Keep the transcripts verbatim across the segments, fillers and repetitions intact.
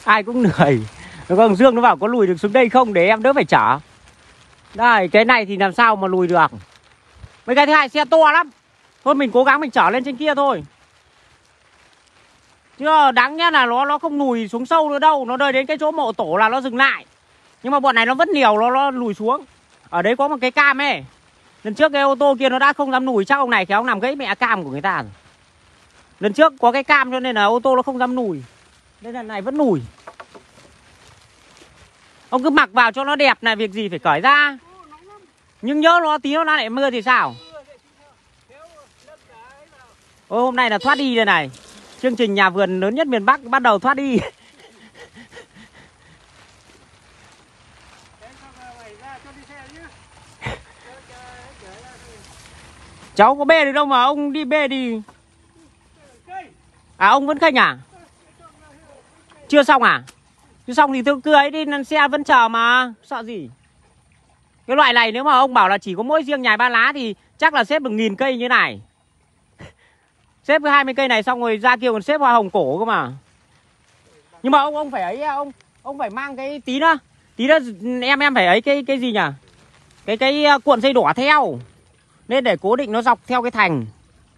Ai cũng lười. Nó còn Dương nó bảo có lùi được xuống đây không để em đỡ phải chở. Đây, cái này thì làm sao mà lùi được. Mấy cái thứ hai xe to lắm. Thôi mình cố gắng mình chở lên trên kia thôi. Chứ đáng nhẽ là nó nó không lùi xuống sâu nữa đâu. Nó rơi đến cái chỗ mộ tổ là nó dừng lại. Nhưng mà bọn này nó vẫn liều nó, nó lùi xuống. Ở đấy có một cái cam ấy. Lần trước cái ô tô kia nó đã không dám lùi. Chắc ông này khéo nằm gãy mẹ cam của người ta rồi. Lần trước có cái cam cho nên là ô tô nó không dám lùi. Đây lần này vẫn lùi. Ông cứ mặc vào cho nó đẹp này, việc gì phải cởi ra. Nhưng nhớ nó tí nó lại mưa thì sao. Ôi hôm nay là thoát đi đây này. Chương trình nhà vườn lớn nhất miền Bắc bắt đầu thoát đi. Cháu có bê được đâu mà ông đi bê đi. À ông vẫn khênh à? Chưa xong à? Chưa xong thì tôi cứ ấy đi, xe vẫn chờ mà. Sợ gì. Cái loại này nếu mà ông bảo là chỉ có mỗi riêng nhài ba lá thì chắc là xếp được nghìn cây như này. Xếp cái hai mươi cây này xong rồi ra kia còn xếp hoa hồng cổ cơ mà. Nhưng mà ông ông phải ấy ông ông phải mang cái tí nữa. Tí nữa em em phải ấy cái cái gì nhỉ? Cái cái cuộn dây đỏ theo. Nên để cố định nó dọc theo cái thành.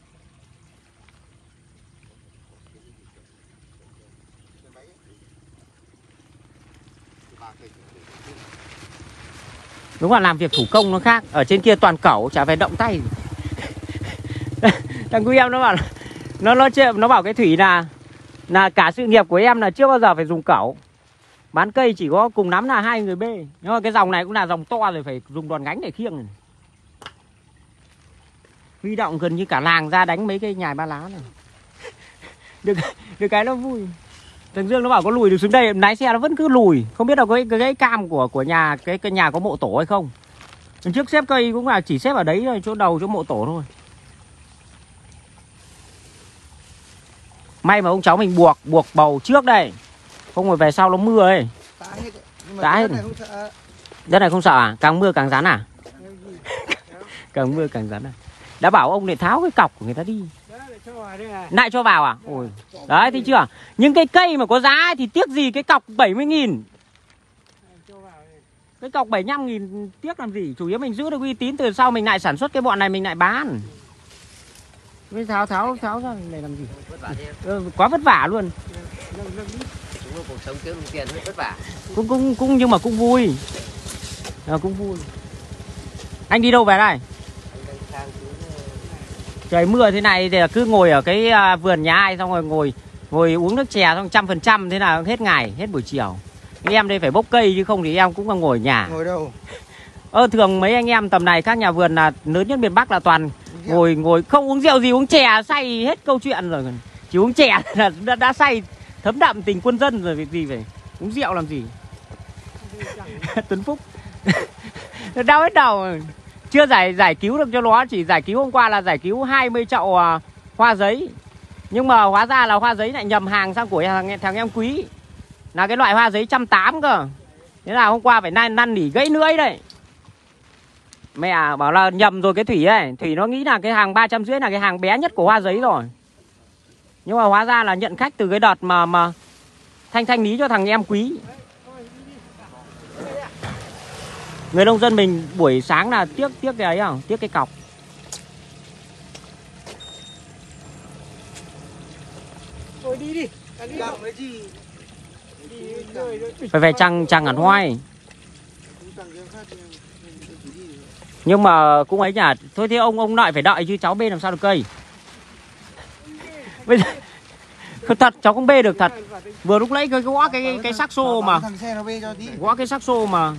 Đúng là làm việc thủ công nó khác. Ở trên kia toàn cẩu chả phải động tay. Thằng Quy em nó bảo nó nó nó bảo cái Thủy là là cả sự nghiệp của em là chưa bao giờ phải dùng cẩu. Bán cây chỉ có cùng lắm là hai người bê. Nhưng mà cái dòng này cũng là dòng to rồi, phải dùng đòn gánh để khiêng này. Huy động gần như cả làng ra đánh mấy cây nhài ba lá này. Được, được cái nó vui. Thằng Dương nó bảo có lùi được xuống đây, lái xe nó vẫn cứ lùi. Không biết là cái cái, cái cam của của nhà cái, cái nhà có mộ tổ hay không. Lần trước xếp cây cũng là chỉ xếp ở đấy thôi, chỗ đầu chỗ mộ tổ thôi. May mà ông cháu mình buộc buộc bầu trước đây. Không rồi về sau nó mưa ấy. Tá hết. Đất này không sợ à? Càng mưa càng rắn à? Càng mưa càng rắn à? Đã bảo ông để tháo cái cọc của người ta đi. Lại cho vào à? Ôi. Đấy thấy chưa? Những cái cây mà có giá ấy thì tiếc gì cái cọc bảy mươi nghìn. Cái cọc bảy mươi lăm nghìn tiếc làm gì? Chủ yếu mình giữ được uy tín, từ sau mình lại sản xuất cái bọn này mình lại bán. Với tháo tháo tháo ra này làm gì? Ừ, quá vất vả luôn. Cuộc sống kiếm tiền hơi vất vả. Cũng cũng cũng nhưng mà cũng vui. À, cũng vui. Anh đi đâu về đây? Trời mưa thế này thì cứ ngồi ở cái vườn nhà ai xong rồi ngồi ngồi uống nước chè xong trăm phần trăm thế nào hết ngày, hết buổi chiều. Em đây phải bốc cây chứ không thì em cũng còn ngồi ở nhà. Ngồi đâu? Ơ thường mấy anh em tầm này các nhà vườn là lớn nhất miền Bắc là toàn ngồi ngồi không uống rượu gì, uống chè say hết câu chuyện rồi. Chỉ uống chè là đã, đã say thấm đậm tình quân dân rồi, việc gì phải uống rượu làm gì. Tuấn Phúc đau hết đầu. Chưa giải giải cứu được cho nó, chỉ giải cứu hôm qua là giải cứu hai mươi chậu uh, hoa giấy. Nhưng mà hóa ra là hoa giấy lại nhầm hàng sang của thằng, thằng em Quý. Là cái loại hoa giấy một trăm tám mươi cơ. Thế là hôm qua phải năn năn nỉ gãy lưỡi đấy. Mẹ bảo là nhầm rồi cái Thủy ấy. Thủy nó nghĩ là cái hàng ba trăm rưỡi là cái hàng bé nhất của hoa giấy rồi. Nhưng mà hóa ra là nhận khách từ cái đợt mà mà thanh thanh lý cho thằng em Quý. Người nông dân mình buổi sáng là tiếc tiếc cái ấy không? Tiếc cái cọc. Thôi đi đi. Đi làm cái gì? Phải về trăng trăng hẳn hoai. Nhưng mà cũng ấy nhỉ. Thôi thế ông ông nội phải đợi chứ cháu bê làm sao được cây. Bây giờ thật cháu không bê được thật. Vừa lúc nãy cái gõ cái cái, cái sắc xô mà. Gõ cái sắc xô mà.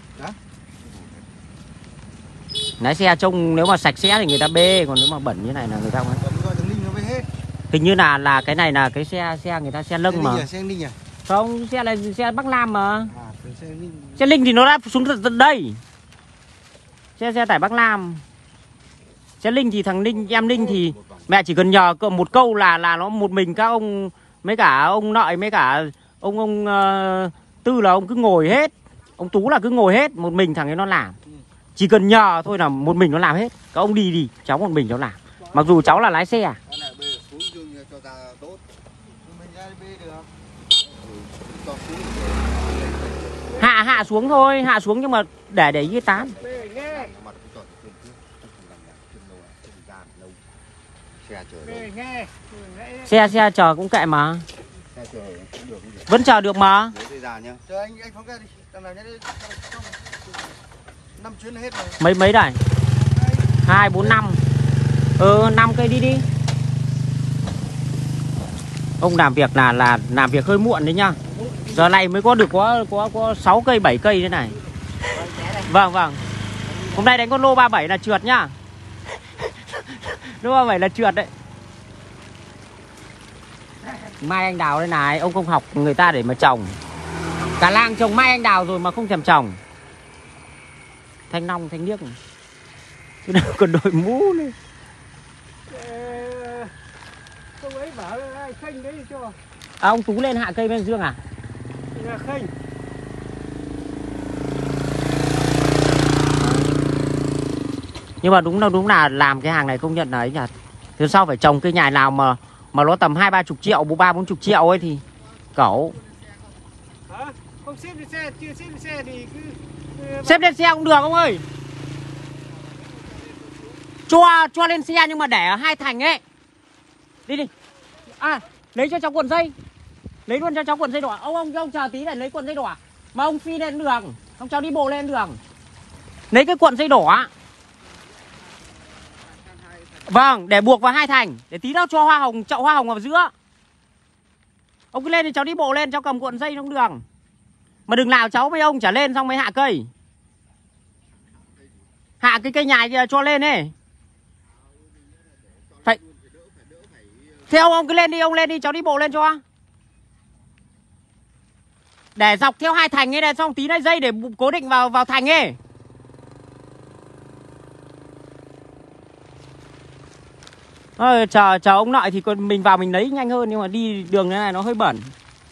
Lái xe trông nếu mà sạch sẽ thì người ta bê, còn nếu mà bẩn như này là người ta không. Hình như là là cái này là cái xe xe người ta xe lưng mà. Không, xe là xe Bắc Nam mà. Xe Linh thì nó đã xuống tận đây. Xe xe tải Bắc Nam. Xe Linh thì thằng Linh em Linh thì mẹ chỉ cần nhờ một câu là là nó một mình các ông mấy cả ông nội mấy cả ông ông uh, Tư là ông cứ ngồi hết. Ông Tú là cứ ngồi hết, một mình thằng ấy nó làm. Chỉ cần nhờ thôi là một mình nó làm hết. Các ông đi đi, cháu một mình cháu làm. Mặc dù cháu là lái xe. Hạ hạ xuống thôi, hạ xuống nhưng mà để để ý tán. Xe xe chờ cũng kệ mà. Vẫn chờ được mà. Chờ anh anh phóng ra đi. Tầm nào nhá đi. năm chuyến là hết rồi. Mấy mấy đây? hai bốn năm. Ừ năm cây đi đi. Ông làm việc là là làm việc hơi muộn đấy nhá. Giờ này mới có được có có có sáu cây bảy cây thế này. Vâng vâng. Hôm nay đánh con lô ba bảy là trượt nhá. Lô ba bảy là trượt đấy. Mai anh đào đây này, ông không học người ta để mà trồng. Cả làng trồng mai anh đào rồi mà không thèm trồng. Thanh long thanh niếc. Còn đội mũ này. Ông ấy bảo là khênh đấy cho. À, ông Tú lên hạ cây bên dương à? Là khênh. Nhưng mà đúng là đúng là làm cái hàng này công nhận là ấy nhỉ. Từ sau phải trồng cây nhài nào mà mà nó tầm hai ba chục triệu, ba bốn chục triệu ấy thì cẩu. Hả? Không xếp lên xe, chưa xếp lên xe thì cứ, cứ... Xếp lên xe cũng được ông ơi. Cho cho lên xe nhưng mà để ở hai thành ấy. Đi đi. À, lấy cho cháu cuộn dây. Lấy luôn cho cháu cuộn dây đỏ. Ông ông ông chờ tí để lấy cuộn dây đỏ. Mà ông phi lên đường, ông cháu đi bộ lên đường. Lấy cái cuộn dây đỏ. Vâng, để buộc vào hai thành. Để tí nữa cho hoa hồng, chậu hoa hồng vào giữa. Ông cứ lên thì cháu đi bộ lên, cháu cầm cuộn dây trong đường. Mà đừng nào cháu với ông trả lên xong mới hạ cây. Hạ cái cây nhài cho lên ấy. Phải. Thế ông, ông cứ lên đi, ông lên đi, cháu đi bộ lên cho. Để dọc theo hai thành ấy này, xong tí này dây để cố định vào vào thành ấy. Ờ, chờ chờ ông nội thì còn mình vào mình lấy nhanh hơn, nhưng mà đi đường thế này nó hơi bẩn.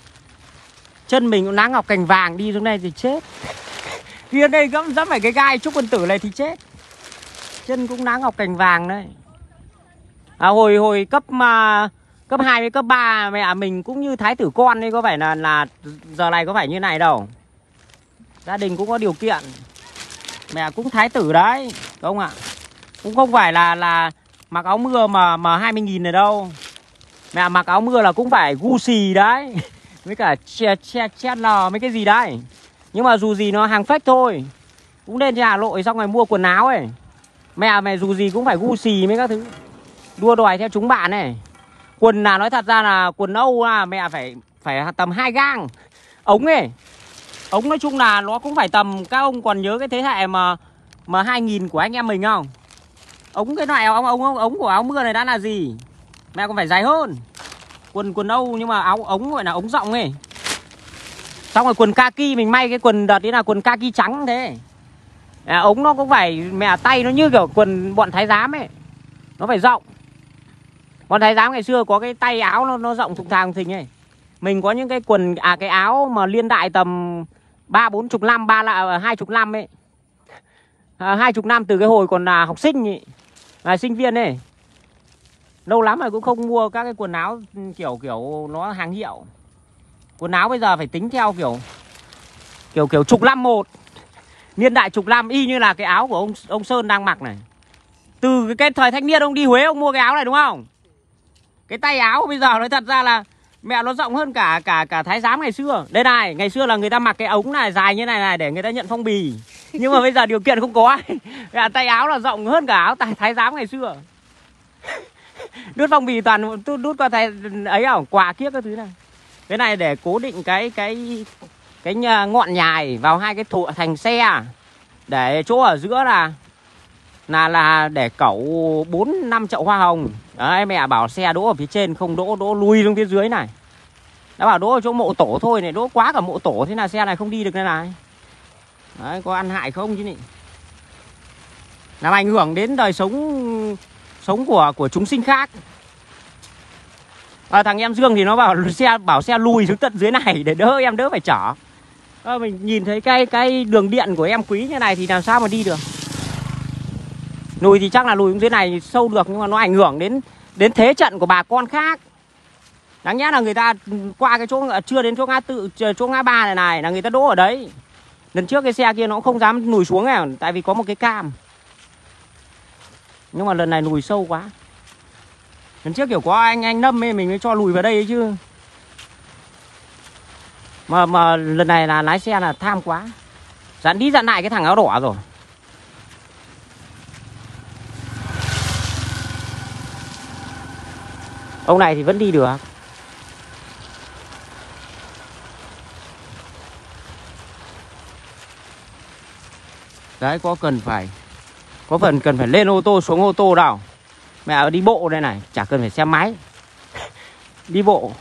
Chân mình cũng nắng ngọc cành vàng, đi xuống đây thì chết. Đi ở đây gẫm dẫm phải cái gai trúc quân tử này thì chết. Chân cũng nắng ngọc cành vàng đấy. À, hồi hồi cấp mà cấp hai với cấp ba mẹ mình cũng như thái tử con đấy, có phải là là giờ này có phải như này đâu. Gia đình cũng có điều kiện. Mẹ cũng thái tử đấy, không ạ? Cũng không phải là là mặc áo mưa mà mà hai mươi nghìn này đâu. Mẹ mặc áo mưa là cũng phải Gucci đấy. Với cả che che che lò mấy cái gì đấy. Nhưng mà dù gì nó hàng fake thôi. Cũng lên trên Hà Nội xong rồi mua quần áo ấy. Mẹ mày dù gì cũng phải Gucci mấy các thứ. Đua đòi theo chúng bạn này. Quần là nói thật ra là quần Âu là mẹ phải phải tầm hai gang. Ống ấy. Ống nói chung là nó cũng phải tầm, các ông còn nhớ cái thế hệ mà mà hai nghìn của anh em mình không? Ống cái loại ống ống ống của áo mưa này đã là gì? Mẹ còn phải dài hơn. Quần quần Âu nhưng mà áo ống gọi là ống rộng ấy. Xong rồi quần kaki mình may cái quần đợt đấy là quần kaki trắng thế. À, ống nó cũng phải mẹ tay nó như kiểu quần bọn thái giám ấy. Nó phải rộng. Bọn thái giám ngày xưa có cái tay áo nó nó rộng thùng thàng thình ấy. Mình có những cái quần à cái áo mà liên đại tầm ba bốn chục năm, ba là hai chục năm ấy. À, hai chục năm từ cái hồi còn là học sinh ấy, là sinh viên ấy. Lâu lắm rồi cũng không mua các cái quần áo kiểu kiểu nó hàng hiệu. Quần áo bây giờ phải tính theo kiểu kiểu kiểu chục năm một, niên đại chục năm, y như là cái áo của ông ông Sơn đang mặc này. Từ cái thời thanh niên ông đi Huế ông mua cái áo này đúng không? Cái tay áo bây giờ nói thật ra là mẹ nó rộng hơn cả cả cả thái giám ngày xưa. Đây này, ngày xưa là người ta mặc cái ống này dài như này này để người ta nhận phong bì. Nhưng mà bây giờ điều kiện không có ai. Mẹ tay áo là rộng hơn cả áo thái, thái giám ngày xưa. Đút phong bì toàn đút qua thái ấy à, quà kiếp các thứ này. Cái này để cố định cái cái cái ngọn nhài vào hai cái thụ thành xe. Để chỗ ở giữa là là là để cẩu bốn năm chậu hoa hồng. Đấy, mẹ bảo xe đỗ ở phía trên không đỗ, đỗ lui xuống phía dưới này. Đã bảo đỗ ở chỗ mộ tổ thôi này, đỗ quá cả mộ tổ thế là xe này không đi được đây này. Đấy, có ăn hại không chứ nhỉ? Làm ảnh hưởng đến đời sống sống của của chúng sinh khác. À, thằng em Dương thì nó bảo xe bảo xe lùi xuống tận dưới này để đỡ em đỡ phải chở. À, mình nhìn thấy cái cái đường điện của em Quý như này thì làm sao mà đi được. Lùi thì chắc là lùi xuống dưới này sâu được, nhưng mà nó ảnh hưởng đến đến thế trận của bà con khác. Đáng nhẽ là người ta qua cái chỗ chưa đến chỗ ngã tự chỗ ngã ba này này là người ta đỗ ở đấy. Lần trước cái xe kia nó cũng không dám lùi xuống này, tại vì có một cái cam. Nhưng mà lần này lùi sâu quá. Lần trước kiểu có anh anh Nâm ấy mình mới cho lùi vào đây ấy chứ. Mà mà lần này là lái xe là tham quá. Dặn đi dặn lại cái thằng áo đỏ rồi. Ông này thì vẫn đi được. Đấy, có cần phải có phần cần phải lên ô tô xuống ô tô đâu. Mẹ đi bộ đây này, chả cần phải xe máy. Đi bộ.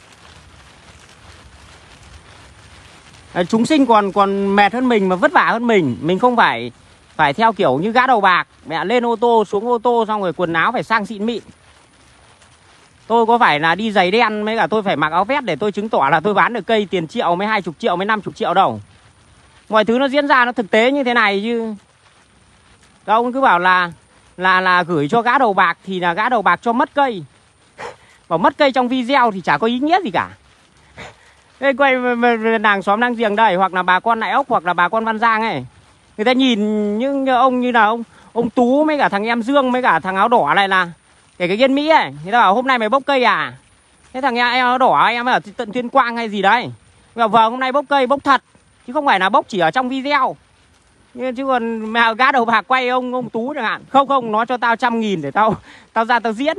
Đấy, chúng sinh còn còn mệt hơn mình mà vất vả hơn mình. Mình không phải phải theo kiểu như gã đầu bạc. Mẹ lên ô tô xuống ô tô xong rồi quần áo phải sang xịn mịn. Tôi có phải là đi giày đen mấy cả tôi phải mặc áo vest để tôi chứng tỏ là tôi bán được cây tiền triệu mấy hai chục triệu mấy năm chục triệu đâu. Mọi thứ nó diễn ra nó thực tế như thế này chứ. Các ông cứ bảo là là là gửi cho gã đầu bạc thì là gã đầu bạc cho mất cây. Bảo mất cây trong video thì chả có ý nghĩa gì cả. Thế quay nàng xóm nàng giềng đây, hoặc là bà con Lại Ốc, hoặc là bà con Văn Giang ấy, người ta nhìn những ông như là ông ông Tú mấy cả thằng em Dương mấy cả thằng áo đỏ này là kể cái Yên Mỹ ấy, người ta bảo hôm nay mày bốc cây à? Thế thằng em áo đỏ em ở tận Tuyên Quang hay gì đấy, bảo vâng hôm nay bốc cây bốc thật chứ không phải là bốc chỉ ở trong video. Chứ còn mẹ gã đầu bạc quay ông ông Tú chẳng hạn, không không nó cho tao trăm nghìn để tao tao ra tao diễn.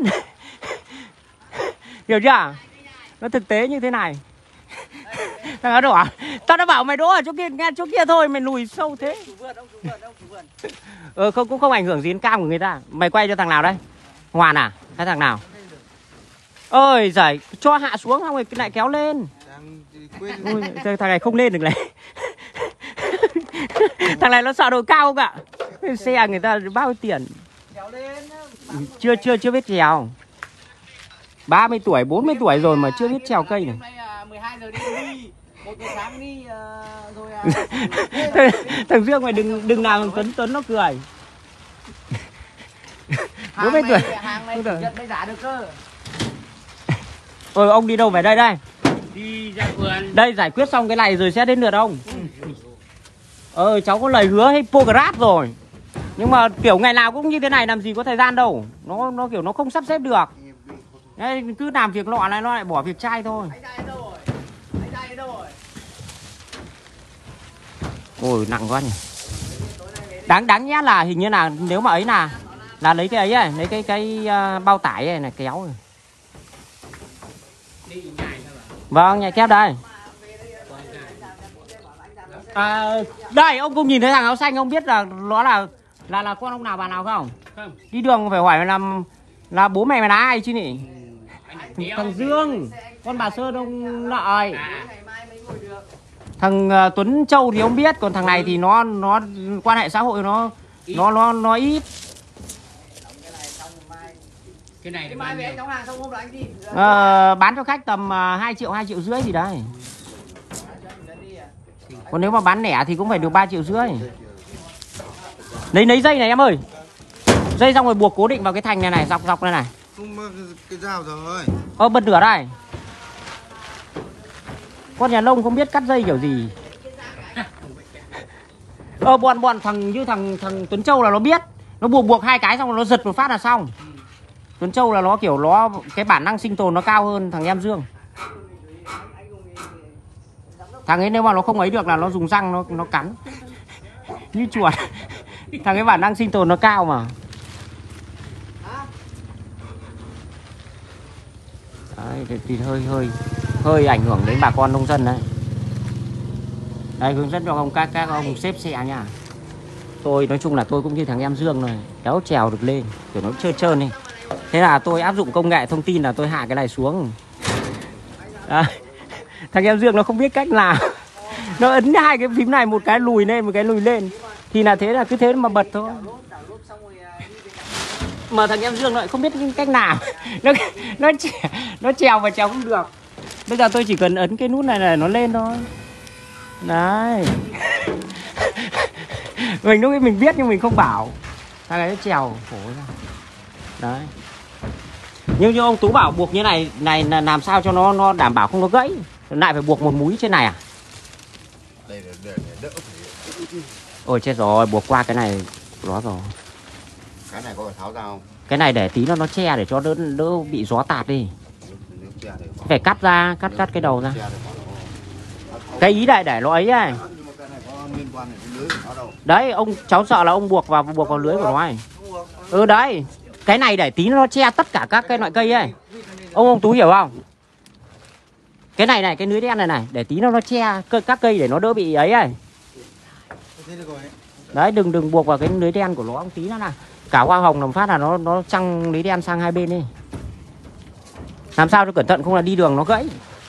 Hiểu chưa? Nó thực tế như thế này. Thằng áo đỏ, tao đã bảo mày đỗ ở chỗ kia, nghe chỗ kia thôi, mày lùi sâu thế. Ờ không cũng không ảnh hưởng gì đến cam của người ta. Mày quay cho thằng nào đây? Hoàn à? Hay thằng nào? Ơi giời, cho hạ xuống xong rồi lại kéo lên. Ôi, thằng này không lên được này. Thằng này nó sợ độ cao không ạ? Xe người ta bao nhiêu tiền? Chưa chưa chưa biết trèo. ba mươi tuổi, bốn mươi tuổi rồi mà chưa biết trèo cây này. Thằng Dương mày đừng đừng làm Tuấn Tuấn nó cười. bốn mươi tuổi. Ôi ông đi đâu về đây đây? Đi ra vườn. Đây giải quyết xong cái này rồi sẽ đến lượt ông. Ờ cháu có lời hứa Hippocrates rồi. Nhưng mà kiểu ngày nào cũng như thế này làm gì có thời gian đâu. Nó nó kiểu nó không sắp xếp được. Đấy, cứ làm việc lọ này nó lại bỏ việc trai thôi. Ôi nặng quá nhỉ. Đáng đáng nhẽ là hình như là nếu mà ấy là là lấy cái ấy ấy, lấy cái cái uh, bao tải này, này kéo này. Vâng, nhảy kép đây. À, đây ông cũng nhìn thấy thằng áo xanh, ông biết là nó là là là con ông nào bà nào không? Không. Đi đường phải hỏi là là bố mẹ mày là ai chứ nhỉ? Thằng Dương, con bà Sơn ông lợi. Thằng uh, Tuấn Châu thì ông biết, còn thằng này thì nó nó quan hệ xã hội nó nó nó nó ít. Cái này thì mai về anh đóng hàng xong hôm là anh đi. Ờ, bán cho khách tầm uh, hai triệu hai triệu rưỡi gì đấy. Còn nếu mà bán lẻ thì cũng phải được ba triệu rưỡi. Lấy lấy dây này em ơi. Dây xong rồi buộc cố định vào cái thành này này, dọc dọc này này. Không cái dao rồi. Ờ bật lửa đây. Con nhà nông không biết cắt dây kiểu gì. Ờ bọn bọn thằng như thằng thằng Tuấn Châu là nó biết. Nó buộc buộc hai cái xong rồi nó giật một phát là xong. Tuấn Châu là nó kiểu nó cái bản năng sinh tồn nó cao hơn thằng em Dương. Thằng ấy nếu mà nó không ấy được là nó dùng răng nó nó cắn. Như chuột. Thằng ấy bản năng sinh tồn nó cao mà. Đấy, thì, thì hơi hơi hơi ảnh hưởng đến bà con nông dân đấy. Đây hướng dẫn cho ông các các ông xếp xe nha. Tôi nói chung là tôi cũng như thằng em Dương này, kéo trèo được lên, kiểu nó trơn trơn đi. Thế là tôi áp dụng công nghệ thông tin là tôi hạ cái này xuống. Đấy. Thằng em Dương nó không biết cách làm. Nó ấn hai cái phím này, một cái lùi lên một cái lùi lên. Thì là thế là cứ thế mà bật thôi. Mà thằng em Dương nó lại không biết cách nào. Nó nó trèo, nó trèo và trèo không được. Bây giờ tôi chỉ cần ấn cái nút này này nó lên thôi. Đấy. Mình lúc ấy mình biết nhưng mình không bảo. Thằng ấy nó trèo khổ ra. Đấy. Nhưng như ông Tú bảo buộc như này này là làm sao cho nó nó đảm bảo không nó gãy. Lại phải buộc một múi trên này à? Đây là để, để đỡ phải... Ôi chết rồi, buộc qua cái này đó rồi. Cái này có phải tháo ra không? Cái này để tí nó nó che để cho đỡ đỡ bị gió tạt đi. Nếu che thì có... Phải cắt ra, cắt nếu, cắt cái đầu ra. Che thì có nó... Cái ý này để nó ấy ấy. Nhưng mà cái này có liên quan đến cái lưới của nó đâu. Đấy, ông cháu sợ là ông buộc vào buộc vào lưới của nó ấy. Ừ đấy, cái này để tí nó che tất cả các cái loại cây ấy. Ông ông Tú hiểu không? Cái này này, cái lưới đen này này, để tí nó nó che các cây để nó đỡ bị ấy ấy. Đấy, đừng đừng buộc vào cái lưới đen của nó ông tí nữa nào. Cả hoa hồng làm phát là nó nó trăng lưới đen sang hai bên đi. Làm sao cho cẩn thận không là đi đường nó gãy.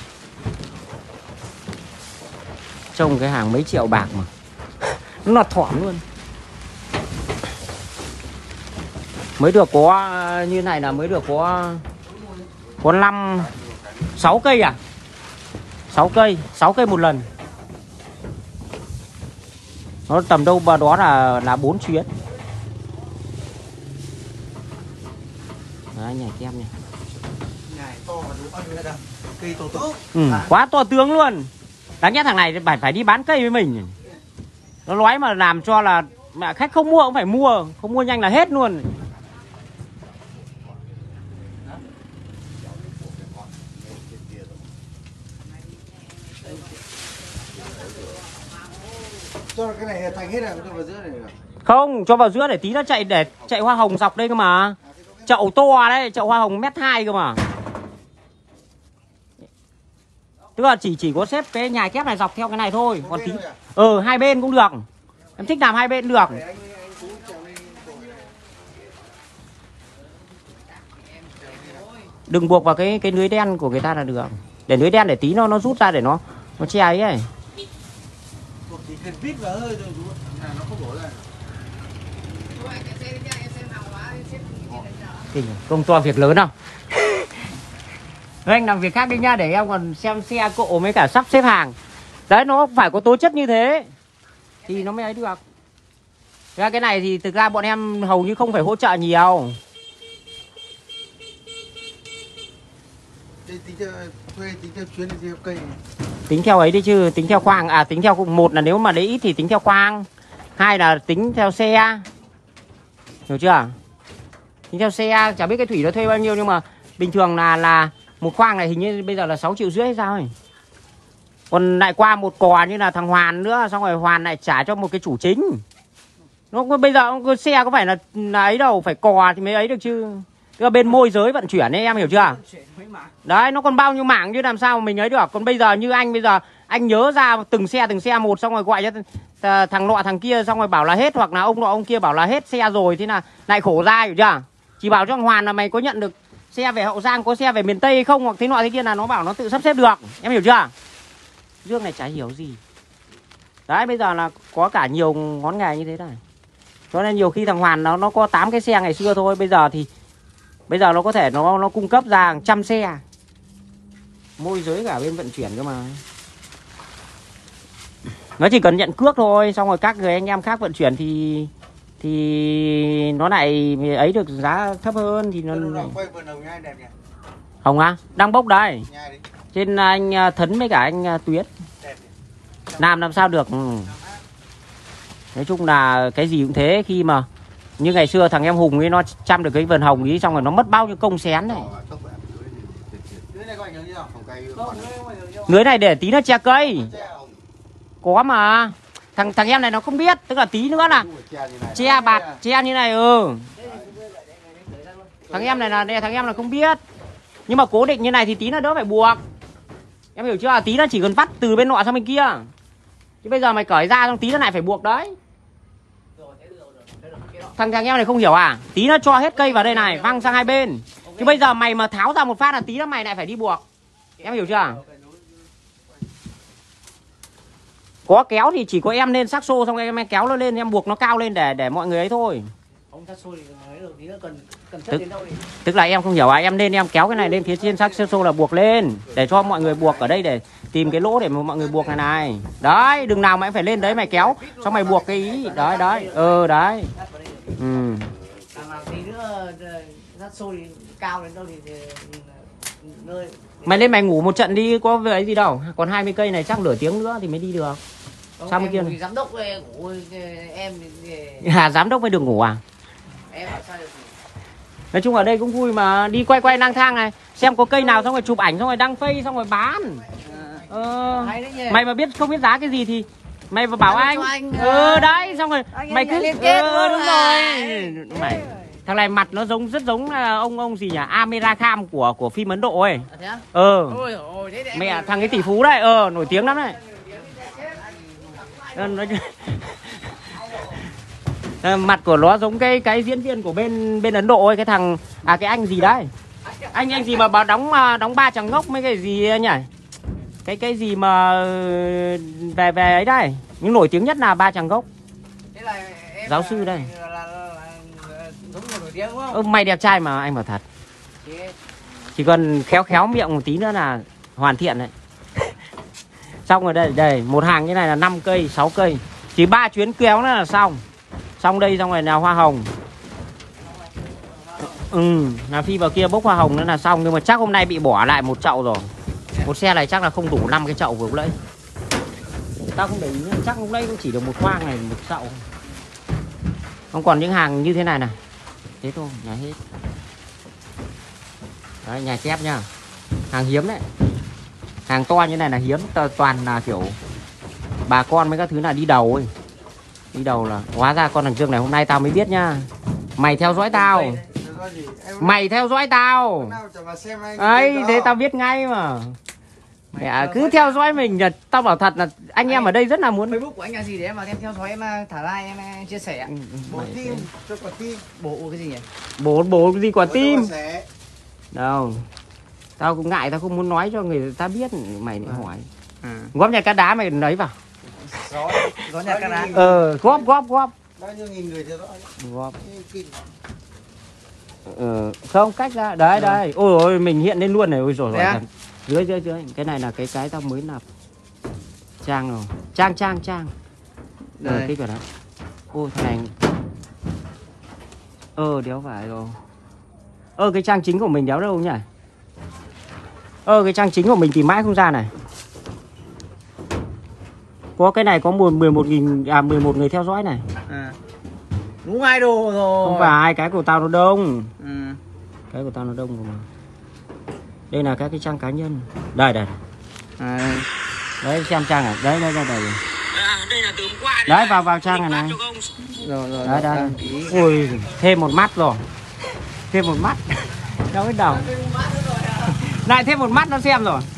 Trông cái hàng mấy triệu bạc mà. Nó là thỏm luôn. Mới được có như này là mới được có có năm sáu cây à? sáu cây, sáu cây một lần. Nó tầm đâu mà đó là là bốn chuyến. Đấy, nhảy kem nha. Cây to tướng. Ừ, quá to tướng luôn. Đáng nhẽ thằng này phải phải đi bán cây với mình. Nó nói mà làm cho là mà khách không mua cũng phải mua, không mua nhanh là hết luôn. Cho cái này thành hết rồi, cho vào giữa này rồi. Không, cho vào giữa để tí nó chạy để chạy hoa hồng dọc đây cơ mà. Chậu to đấy, chậu hoa hồng mét hai cơ mà. Tức là chỉ chỉ có xếp cái nhài kép này dọc theo cái này thôi, còn tí ờ hai bên cũng được. Em thích làm hai bên được. Đừng buộc vào cái cái lưới đen của người ta là được. Để lưới đen để tí nó nó rút ra để nó nó che ấy ấy. Công to việc lớn không? Anh làm việc khác đi nha, để em còn xem xe cộ với cả sắp xếp hàng. Đấy, nó phải có tố chất như thế thì nó mới ấy được. Ra cái này thì thực ra bọn em hầu như không phải hỗ trợ nhiều. Đây tính theo thuê, tính theo chuyến, tính theo cây. Tính theo ấy đi chứ, tính theo khoang. À, tính theo một là nếu mà lấy ít thì tính theo khoang. Hai là tính theo xe. Hiểu chưa? Tính theo xe, chả biết cái Thủy nó thuê bao nhiêu, nhưng mà bình thường là là một khoang này hình như bây giờ là sáu triệu rưỡi hay sao ấy. Còn lại qua một cò như là thằng Hoàn nữa, xong rồi Hoàn lại trả cho một cái chủ chính. Nó bây giờ xe có phải là, là ấy đâu, phải cò thì mới ấy được chứ. Tức là bên môi giới vận chuyển ấy, em hiểu chưa? Đấy, nó còn bao nhiêu mảng chứ làm sao mà mình ấy được. Còn bây giờ như anh bây giờ anh nhớ ra từng xe từng xe một, xong rồi gọi cho thằng nọ thằng kia, xong rồi bảo là hết, hoặc là ông nọ ông kia bảo là hết xe rồi, thế là lại khổ ra, hiểu chưa? Chỉ bảo cho thằng Hoàn là mày có nhận được xe về Hậu Giang, có xe về miền Tây hay không, hoặc thế nọ thế kia, là nó bảo nó tự sắp xếp được. Em hiểu chưa? Dương này chả hiểu gì. Đấy, bây giờ là có cả nhiều ngón nghề như thế này. Cho nên nhiều khi thằng Hoàn nó nó có tám cái xe ngày xưa thôi, bây giờ thì bây giờ nó có thể nó nó cung cấp ra hàng trăm xe. Môi giới cả bên vận chuyển cơ mà. Nó chỉ cần nhận cước thôi, xong rồi các người anh em khác vận chuyển thì thì nó lại ấy được giá thấp hơn thì nó Hồng á, đang bốc đây. Trên anh Thấn với cả anh Tuyết. Làm làm sao được. Nói chung là cái gì cũng thế, khi mà như ngày xưa thằng em Hùng ấy nó chăm được cái vườn hồng ấy, xong rồi nó mất bao nhiêu công xén này. Lưới này để tí nó che cây. Có mà. Thằng thằng em này nó không biết, tức là tí nữa là che bạt, che như này. Ừ. Thằng em này là thằng em là không biết. Nhưng mà cố định như này thì tí nó đỡ phải buộc. Em hiểu chưa? Tí nó chỉ cần vắt từ bên nọ sang bên kia. Chứ bây giờ mày cởi ra xong tí nó lại phải buộc đấy. Thằng thằng em này không hiểu à? Tí nó cho hết cây vào đây này, văng sang hai bên. Chứ bây giờ mày mà tháo ra một phát là tí nó mày lại phải đi buộc. Em hiểu chưa? Có kéo thì chỉ có em lên sắc xô, xong em kéo nó lên, em buộc nó cao lên để để mọi người ấy thôi. Tức, tức là em không hiểu à? Em lên em kéo cái này lên phía trên sắc xô là buộc lên, để cho mọi người buộc ở đây, để tìm cái lỗ để mà mọi người buộc này này. Đấy, đừng nào mà em phải lên đấy mày kéo xong mày buộc cái ý. Đấy đấy. Ừ đấy. Ừ. sát xôi cao đến đâu thì, thì nơi Mày lên mày ngủ một trận đi, có về gì đâu. Còn hai mươi cây này chắc nửa tiếng nữa thì mới đi được. Không, Sao em bên kia ngủ này? thì giám đốc về ngủ em thì À, giám đốc mới được ngủ à? em ở sao được. Nói chung ở đây cũng vui mà, đi quay quay lang thang này, xem có cây nào xong rồi chụp ảnh xong rồi đăng face xong rồi bán. Ờ, Hay đấy nhỉ. mày mà biết không biết giá cái gì thì mày mà bảo Anh anh. cho anh, Ừ à, đấy, xong rồi anh mày em cứ liên kết ừ, luôn đúng à. rồi. Mày thằng này mặt nó giống rất giống là ông ông gì nhỉ? Amira Khan của của phim Ấn Độ ấy. À, thế á? Ờ. Ôi ôi thế thì em Mẹ thằng cái tỷ phú đấy, ờ nổi tiếng lắm đấy. Ờ, nói... Ờ, mặt của nó giống cái cái diễn viên của bên bên Ấn Độ ấy, cái thằng à cái anh gì đấy, anh anh gì mà bảo đóng đóng Ba Chàng Ngốc mấy cái gì nhỉ, cái cái gì mà về về ấy đây, nhưng nổi tiếng nhất là Ba Chàng Ngốc. Thế là em Giáo là- sư đây. là- là- là- là giống người nổi tiếng đúng không? Ơ, mày đẹp trai mà anh bảo thật, Thế- chỉ cần khéo khéo miệng một tí nữa là hoàn thiện đấy. Xong rồi đây đây một hàng như này là năm cây sáu cây, chỉ ba chuyến kéo nữa là xong. Xong đây xong rồi là hoa hồng. Ừ, là phi vào kia bốc hoa hồng nữa là xong. Nhưng mà chắc hôm nay bị bỏ lại một chậu rồi. Một xe này chắc là không đủ năm cái chậu vừa lấy. Tao không để ý, chắc lúc đấy cũng chỉ được một khoang này, một chậu. Không còn những hàng như thế này này. Thế thôi, nhà hết. Đấy, nhà chép nha. Hàng hiếm đấy. Hàng to như này là hiếm, toàn là kiểu bà con mấy các thứ là đi đầu ấy. Đi đầu là hóa ra con thằng Dương này hôm nay tao mới biết nha. Mày theo dõi tao. Mày theo dõi tao. Ấy, thế tao biết ngay mà. Mẹ cứ theo dõi mình. Tao bảo thật là anh em ở đây rất là muốn. Facebook của anh là gì để em vào em theo dõi, em thả like, em, em chia sẻ. Bổ tim, cho quả tim. Bộ cái gì nhỉ? Bố bố gì quả tim. Bố cho quả xé. Đâu. Tao cũng ngại, tao không muốn nói cho người ta biết. Mày lại hỏi. À. Góp nhà cá đá mày lấy vào. Gió. Gió nhà cá đá. Ờ, góp góp góp. Bao nhiêu nghìn người theo dõi. Góp. Kinh. Ờ, không cách ra. Đấy đây. Ôi ôi mình hiện lên luôn này. Ôi rồi rồi. À? Dưới dưới dưới. Cái này là cái cái tao mới nạp. Trang rồi. Trang trang trang. Ờ, cái vào đó. Ôi thằng này. Ờ đéo phải rồi. Ơ cái trang chính của mình đéo đâu nhỉ? Ơ cái trang chính của mình tìm mãi không ra này. Có cái này có mười một nghìn à mười một người theo dõi này. À. Đúng idol rồi. Không phải, cái của tao nó đông. Ừ. Cái của tao nó đông rồi mà. Đây là các cái trang cá nhân. Đây đây. À. Đấy xem trang này. Đấy đây đây đây. À, đây là từ hôm qua đấy. Đấy vào vào trang này này. Rồi rồi. Đấy đây. Ui thêm một mắt rồi. Thêm một mắt. Đâu biết đầu. Lại thêm một mắt nó xem rồi.